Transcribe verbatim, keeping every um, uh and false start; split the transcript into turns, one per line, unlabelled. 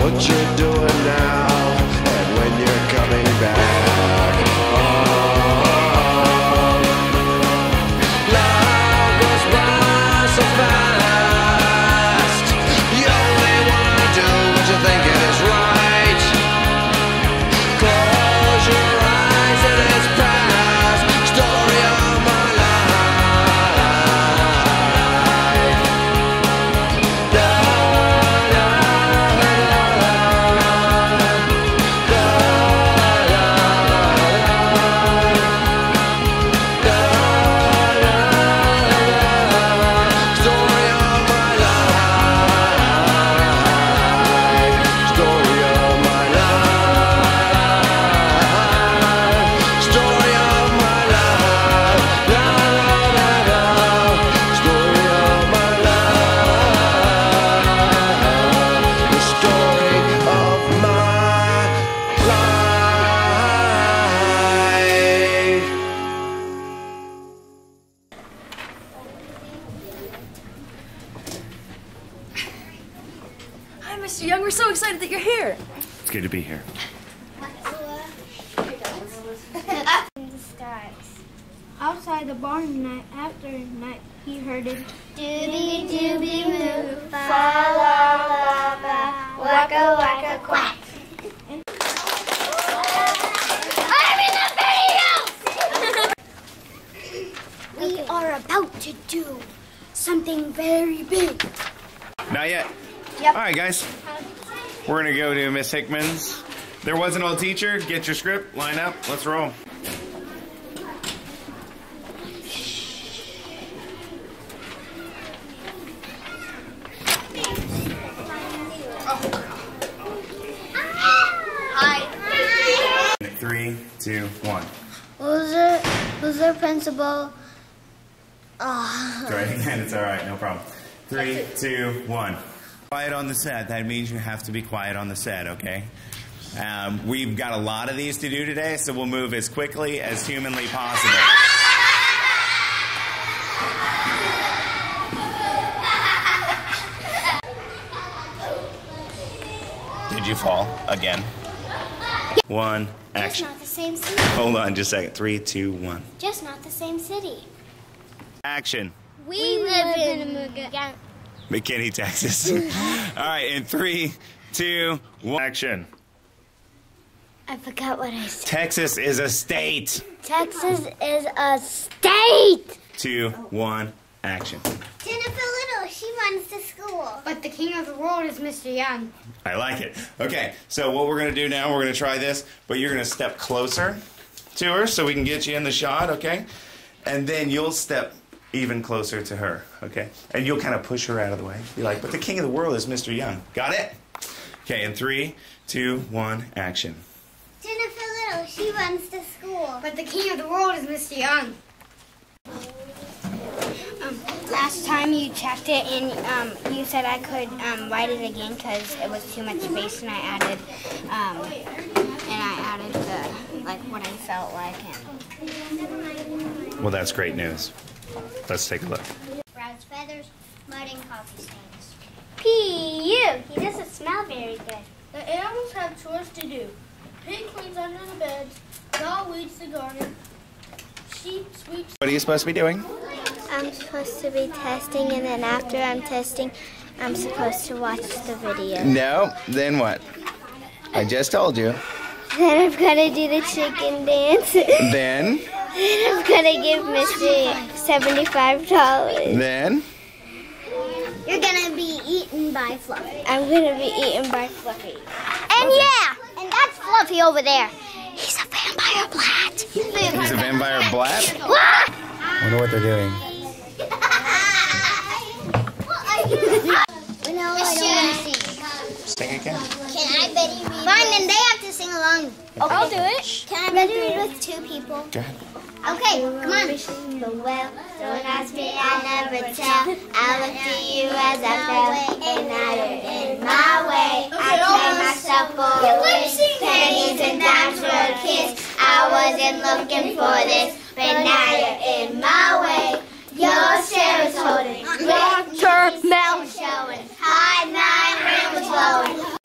what you're doing now, and when you're coming back. Oh, love goes by so fast. You only wanna do what you think is right. Close your eyes and it's past. Story of my life. Da, da, da, da, da, da, da, story of my life. Story of my life. Story of my life. La, la, la, la. Story of my life. The story of my life.
Hi, Mister Young. We're so excited that you're here.
It's good to be here.
In the skies. Outside the barn night after night, he heard it. Doobie doobie moo, fa la la la, waka waka quack. I'm in the video! We are about to do something very big.
Not yet.
Yep.
All right, guys. We're gonna go to Miss Hickman's. There was an old teacher. Get your script. Line up. Let's roll.
Hi.
Three, two, one.
Loser, loser principal. Oh.
Try it again. It's all right. No problem. Three, two, one. Quiet on the set. That means you have to be quiet on the set, okay? Um, we've got a lot of these to do today, so we'll move as quickly as humanly possible. Did you fall again? One,
Just
action.
not the same city.
Hold on just a second. Three, two, one.
Just not the same city.
Action.
We, live in Muga.
McKinney, Texas. All right, in three, two, one, action.
I forgot what I said.
Texas is a state.
Texas is a state.
Two, one, action.
Jennifer Little, she runs the school. But the king of the world is Mister Young.
I like it. Okay, so what we're going to do now, we're going to try this, but you're going to step closer to her so we can get you in the shot, okay? And then you'll step even closer to her, okay? And you'll kind of push her out of the way. Be like, but the king of the world is Mister Young. Got it? Okay, in three, two, one, action.
Jennifer Little, she runs the school. But the king of the world is Mister Young. Um, last time you checked it and um, you said I could um, write it again because it was too much space, and I added um, and I added the like what I felt like. And
Well, that's great news. Let's take a look.
Brad's feathers, mud, and coffee stains. P U. He doesn't smell very good.
The animals have chores to do. Pig cleans under the beds. Dog weeds the garden. Sheep sweeps.
What are you supposed to be doing?
I'm supposed to be testing, and then after I'm testing, I'm supposed to watch the video.
No, then what? I just told you.
Then I'm gonna do the chicken dance.
Then?
Then I'm gonna give Mister seventy-five dollars.
Then?
You're gonna be eaten by Fluffy. I'm gonna be eaten by Fluffy. And yeah, and that's Fluffy over there. He's a vampire blat.
He's a vampire blat?
What?
I wonder what they're doing.
No, I don't want to sing.
Sing again.
Can I Betty read? Fine, then they have to sing along. Okay. I'll do it. Can I Betty read with two people?
Go ahead.
Okay, come on. The well, don't ask me, I'll never tell. I look to you as I fell, and now you're in my way. I trade myself for a wish, pennies and dimes for a kiss. I wasn't looking for this, but now you're in my way. Your Sarah's holding, your mouth showing, high nine rim was blowing.